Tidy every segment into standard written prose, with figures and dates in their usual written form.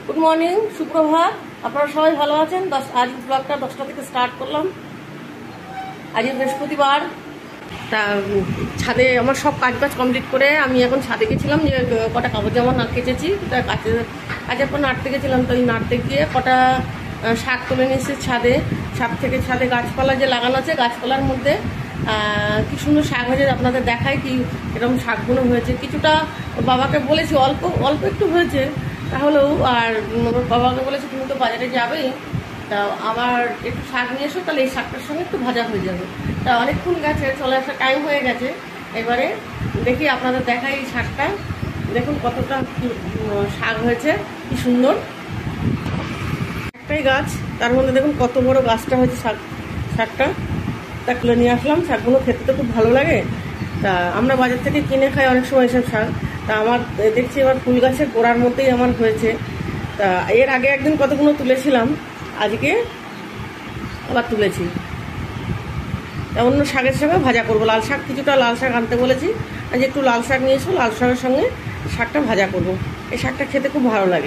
Good morning, সুপ্রভাত। আপনারা সবাই ভালো আছেন? আজ ব্লগটা 10টা থেকে স্টার্ট করলাম। আজ বৃহস্পতিবার। তা ছাদে আমার সব কাজ কমপ্লিট করে আমি এখন ছাদে গেছিলাম, যে কটা কাপড় জামা না কেচেছি, তা কাজের পর নাড়তে গেছিলাম। তো ওই নাড়তে গিয়ে কটা শাক তুলে নিয়েছি ছাদে। ছাদে গাছপালা যে লাগানো আছে, গাছপালার মধ্যে কি সুন্দর শাক হয়েছে, আপনাদের দেখায় কি এরকম শাকগুলো হয়েছে। কিছুটা বাবাকে বলেছি, অল্প অল্প একটু হয়েছে তাহলেও। আর বাবাকে বলেছি তুমি তো বাজারে যাবেই, তা আবার একটু শাক নিয়ে এসো, তাহলে এই শাকটার সঙ্গে একটু ভাজা হয়ে যাবে। তা অনেকক্ষণ গেছে, চলে আসার টাইম হয়ে গেছে। এবারে দেখি আপনাদের দেখাই এই শাকটা। দেখুন কতটা শাক হয়েছে, কি সুন্দর। একটাই গাছ, তার মধ্যে দেখুন কত বড় গাছটা হয়েছে শাকটা। তা তুলে নিয়ে আসলাম। শাকগুলো খেতে তো খুব ভালো লাগে। তা আমরা বাজার থেকে কিনে খাই অনেক সময় এসব শাক। তা আমার দেখছি এবার ফুল গাছের গোড়ার মধ্যেই আমার হয়েছে। তা এর আগে একদিন কতগুলো তুলেছিলাম, আজকে আবার তুলেছি। তা অন্য শাকের সঙ্গে ভাজা করবো। লাল শাক, কিছুটা লাল শাক আনতে বলেছি, আজ একটু লাল শাক নিয়ে এসো, লাল শাকের সঙ্গে শাকটা ভাজা করব। এই শাকটা খেতে খুব ভালো লাগে।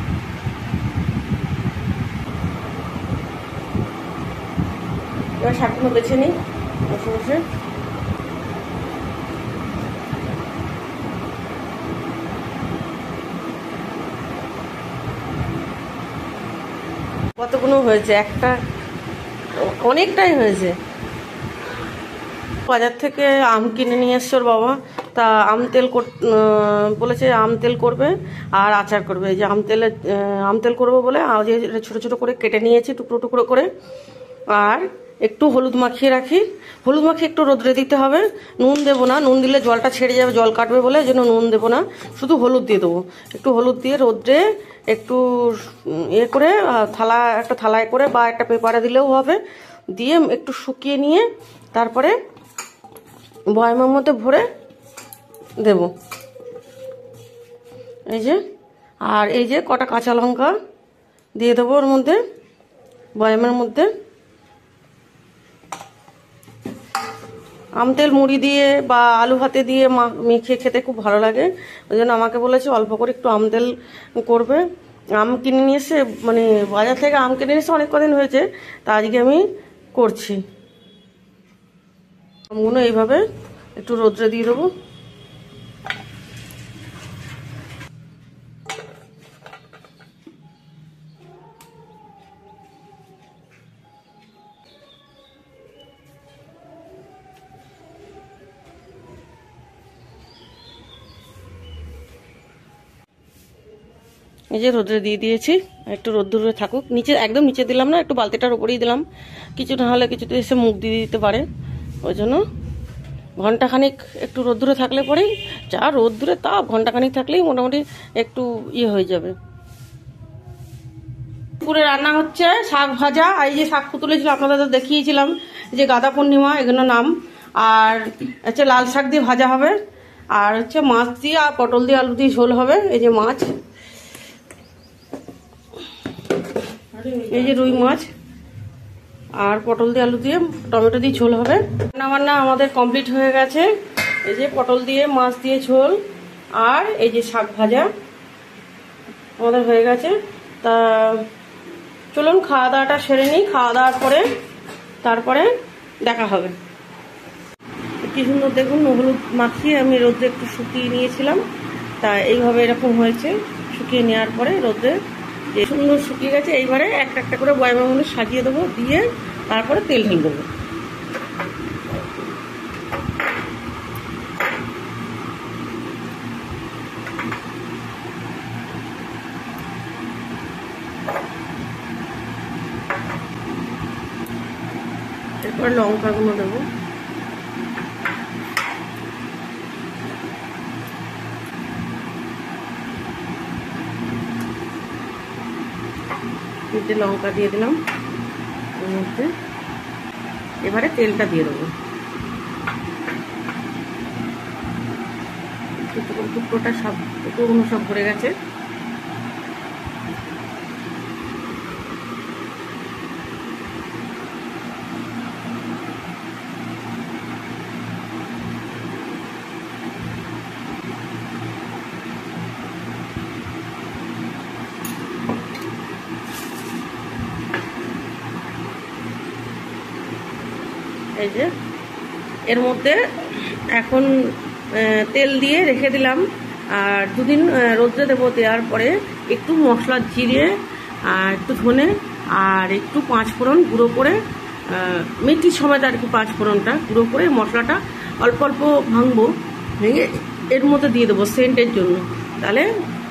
এবার শাকগুলো বেছে নিই বসে বসে। কতগুলো হয়েছে, একটা অনেকটাই হয়েছে। বাজার থেকে আম কিনে নিয়ে এসছে ওর বাবা। তা আম তেল বলেছে, আম তেল করবে আর আচার করবে। এই যে আম তেল করবো বলে ছোটো ছোটো করে কেটে নিয়েছি টুকরো টুকরো করে। আর একটু হলুদ মাখিয়ে রাখি, হলুদ মাখিয়ে একটু রোদ্রে দিতে হবে। নুন দেবো না, নুন দিলে জলটা ছেড়ে যাবে, জল কাটবে বলে, এই জন্য নুন দেবো না, শুধু হলুদ দিয়ে দেবো। একটু হলুদ দিয়ে রোদ্রে একটু করে একটা থালায় করে বা একটা পেপারে দিলেও হবে, দিয়ে একটু শুকিয়ে নিয়ে তারপরে বয়ামের মধ্যে ভরে দেব। এই যে, আর এই যে কটা কাঁচা লঙ্কা দিয়ে দেবো ওর মধ্যে, বয়ামের মধ্যে। আম তেল মুড়ি দিয়ে বা আলু ভাতে দিয়ে মেখে খেতে খুব ভালো লাগে। ওই জন্য আমাকে বলেছে অল্প করে একটু আম তেল করবে। আম কিনে নিয়ে এসে, মানে বাজার থেকে আম কিনে নিয়ে এসে অনেক কদিন হয়েছে, তা আজকে আমি করছি। আমগুলো এইভাবে একটু রোদ্রে দিয়ে দেবো। এই যে রোদ্রে দিয়ে দিয়েছি, একটু রোদ্দুরে থাকুক। একদম নিচে দিলাম না, একটু বালতিটার উপরেই দিলাম। কিছু না হলে কিছুতে এসে মুখ দিয়ে দিতে পারে, ওই জন্য ঘন্টাখানিক একটু রোদ্দুরে থাকলে পরেই, যা রোদ্দুরে তাপ, ঘন্টাখানিক থাকলেই মোটামুটি একটু হয়ে যাবে। পুরে রান্না হচ্ছে শাক ভাজা। আর এই যে শাক তুলেছিলাম আপনাদের তো দেখিয়েছিলাম, যে গাদা পূর্ণিমা এগুলো নাম। আর হচ্ছে লাল শাক দিয়ে ভাজা হবে, আর হচ্ছে মাছ দিয়ে আর পটল দিয়ে আলু দিয়ে ঝোল হবে। এই যে মাছ, এই যে রুই মাছ আর পটল দিয়ে আলু দিয়ে টমেটো দিয়ে ঝোল হবে। রান্না বান্না আমাদের কমপ্লিট হয়ে গেছে। এই যে পটল দিয়ে মাছ দিয়ে ঝোল, আর এই যে শাক ভাজা আমাদের হয়ে গেছে। তা চলুন খাওয়া দাওয়াটা সেরে নিই, খাওয়া দাওয়ার পরে তারপরে দেখা হবে। কি সুন্দর দেখুন, হলুদ মাখিয়ে আমি রোদ্রে একটু শুকিয়ে নিয়েছিলাম। তা এইভাবে এরকম হয়েছে, শুকিয়ে নেওয়ার পরে রোদ্রে যে সুন্দর শুকিয়ে গেছে। এইবারে একটা একটা করে বয়ামের মধ্যে সাজিয়ে দেবো, দিয়ে তারপরে তেল ঢেলে দেবো। এরপর লঙ্কাগুলো দেবো। তিনটে লঙ্কা দিয়ে দিলাম এর মধ্যে। এবারে তেলটা দিয়ে দেবো। টুকরোটা টুকরোগুলো সব ভরে গেছে। এই যে এর মধ্যে এখন তেল দিয়ে রেখে দিলাম, আর দুদিন রোদ্রে দেবো। দেওয়ার পরে একটু মশলা জিরে আর একটু ধনে আর একটু পাঁচফোড়ন গুঁড়ো করে, মেথি সমেত আর কি পাঁচফোড়নটা গুঁড়ো করে মশলাটা অল্প অল্প ভাঙবো, ভেঙে এর মধ্যে দিয়ে দেবো সেন্টের জন্য। তাহলে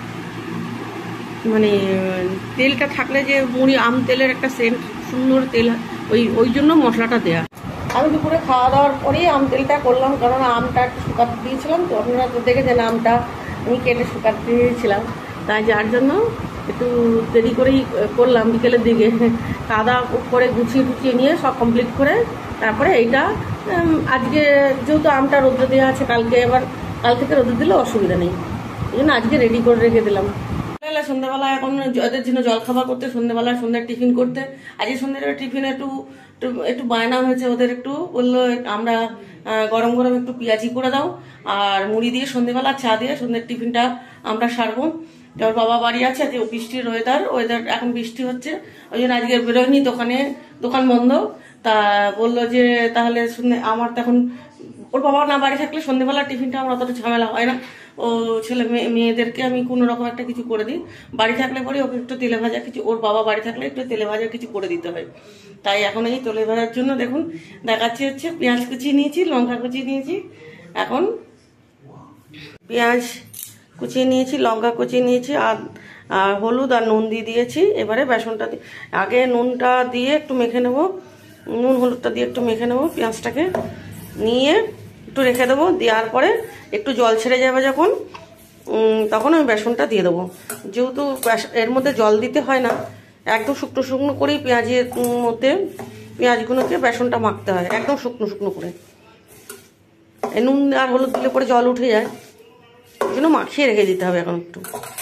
মানে তেলটা থাকলে যে মুড়ি আম তেলের একটা সেন্ট সুন্দর তেল, ওই জন্য মশলাটা দেয়া। আমি দুপুরে খাওয়া দাওয়ার পরেই আম তেলটা করলাম, কারণ আমটা একটু শুকাতে দিয়েছিলাম, তো আপনারা তো দেখেছেন আমটা আমি কেটে শুকাতে দিয়েছিলাম, তাই যার জন্য একটু দেরি করেই করলাম। বিকেলের দিকে খাওয়া দাওয়া করে গুছিয়ে নিয়ে সব কমপ্লিট করে তারপরে এইটা আজকে যেহেতু আমটা রোদ্রে দেওয়া আছে, কাল থেকে রোদ্রে দিলে অসুবিধা নেই, এই জন্য আজকে রেডি করে রেখে দিলাম। সন্ধ্যাবেলা এখন ওদের জন্য জলখাবার করতে, সন্ধ্যাবেলা সন্ধ্যার টিফিন করতে। আজকে সন্ধ্যার টিফিনে একটু বায়না হয়েছে ওদের, একটু বললো আমরা গরম গরম একটু পেঁয়াজি করে দাও আর মুড়ি দিয়ে সন্ধ্যাবেলা চা দিয়ে সন্ধ্যের টিফিনটা আমরা সারবো। ওর বাবা বাড়ি আছে, যে বৃষ্টির ওয়েদার এখন বৃষ্টি হচ্ছে, ওই জন্য আজকে বেরোয়নি, দোকান বন্ধ। তা বললো যে তাহলে আমার তখন ওর বাবা না বাড়ি থাকলে সন্ধ্যেবেলা টিফিনটা আমার অতটা ঝামেলা হয় না, ও ছেলে মেয়েদেরকে আমি কোনো রকম একটা কিছু করে দিই। বাড়ি থাকলে পরে ওকে একটু তেলে ভাজা কিছু, ওর বাবা বাড়ি থাকলে একটু তেলে ভাজা কিছু করে দিতে হয়। তাই এখন এই তেলে ভাজার জন্য দেখুন দেখাচ্ছি হচ্ছে পেঁয়াজ কুচিয়ে নিয়েছি, লঙ্কা কুচিয়ে নিয়েছি, এখন পেঁয়াজ কুচিয়ে নিয়েছি, লঙ্কা কুচিয়ে নিয়েছি, আর হলুদ আর নুন দিয়ে দিয়েছি। এবারে বেসনটা আগে নুনটা দিয়ে একটু মেখে নেবো, নুন হলুদটা দিয়ে একটু মেখে নেবো, পেঁয়াজটাকে নিয়ে একটু রেখে দেবো। দেওয়ার পরে একটু জল ছেড়ে যাবে যখন, তখন আমি বেসনটা দিয়ে দেবো। যেহেতু এর মধ্যে জল দিতে হয় না, একদম শুকনো শুকনো করেই পেঁয়াজের মধ্যে পেঁয়াজগুলোকে বেসনটা মাখতে হয়, একদম শুকনো শুকনো করে। এই নুন আর হলুদ দিলে পরে জল উঠে যায়, ওই জন্য মাখিয়ে রেখে দিতে হবে এখন একটু।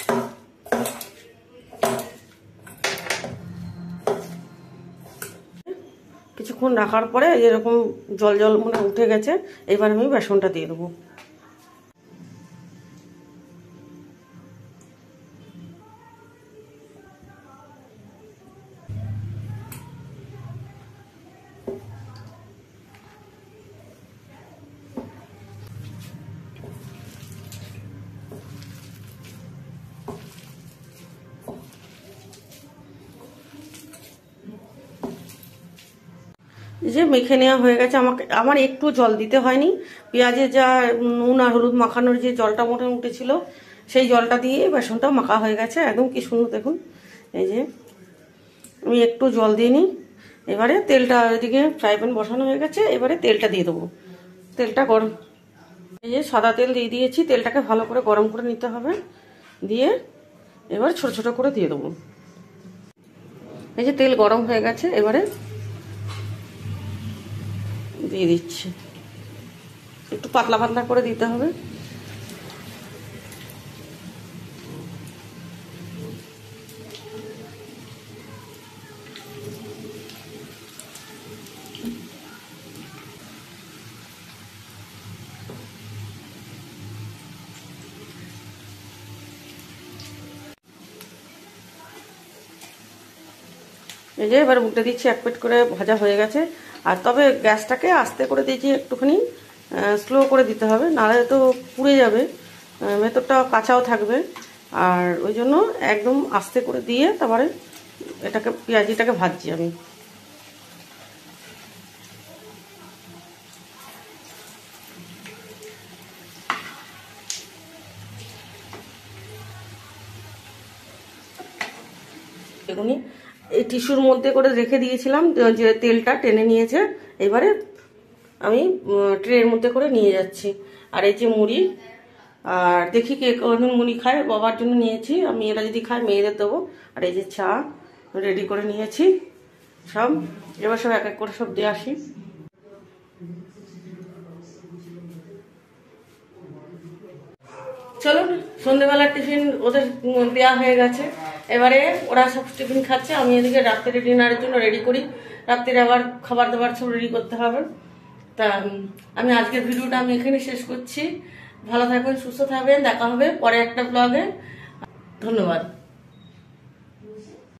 কিছুক্ষণ রাখার পরে এরকম জল মানে উঠে গেছে, এবার আমি বেসনটা দিয়ে দেবো। যে মেখে নেওয়া হয়ে গেছে, আমার একটু জল দিতে হয়নি। পেঁয়াজের যা নুন আর হলুদ মাখানোর যে জলটা মোটামুটি ছিল, সেই জলটা দিয়ে বেসনটাও মাখা হয়ে গেছে, একদম কি সুন্দর দেখুন। এই যে আমি একটু জল দিইনি। এবারে তেলটা ওইদিকে ফ্রাই প্যান বসানো হয়ে গেছে, এবারে তেলটা দিয়ে দেবো। তেলটা গরম, এই যে সাদা তেল দিয়ে দিয়েছি, তেলটাকে ভালো করে গরম করে নিতে হবে, দিয়ে এবার ছোট ছোট করে দিয়ে দেবো। এই যে তেল গরম হয়ে গেছে, এবারে দিয়ে দিচ্ছি, একটু পাতলা পাতলা করে দিতে হবে। এই যে এবার উল্টে দিচ্ছি, এক প্লেট করে ভাজা হয়ে গেছে। আর তবে গ্যাসটাকে আস্তে করে দিয়েছি, একটুখানি স্লো করে দিতে হবে, নাহলে তো পুড়ে যাবে, ভেতরটা কাঁচাও থাকবে। আর ওই জন্য একদম আস্তে করে দিয়ে তারপরে এটাকে পেঁয়াজিটাকে ভাজছি আমি। বেগুনি এই টিস্যুর মধ্যে করে রেখে দিয়েছিলাম, যে তেলটা টেনে নিয়েছে। এবারে আমি ট্রের মধ্যে করে নিয়ে যাচ্ছি। আর এই যে মুড়ি, আর দেখি কে কখন মুড়ি খায়, বাবার জন্য নিয়েছি, আমি এরা যদি খায় মেয়েদের দেবো। আর এই যে চা রেডি করে নিয়েছি সব, এবার সব এক এক করে সব দিয়ে আসি। চলুন, সন্ধ্যেবেলার টিফিন ওদের দেওয়া হয়ে গেছে, এবারে ওরা সব টিফিন খাচ্ছে, আমি এদিকে রাত্রে ডিনারের জন্য রেডি করি। রাত্রে আবার খাবার দাবার সব রেডি করতে হবে। তা আমি আজকের ভিডিওটা আমি এখানে শেষ করছি। ভালো থাকবেন, সুস্থ থাকবেন, দেখা হবে পরে একটা ব্লগে। ধন্যবাদ।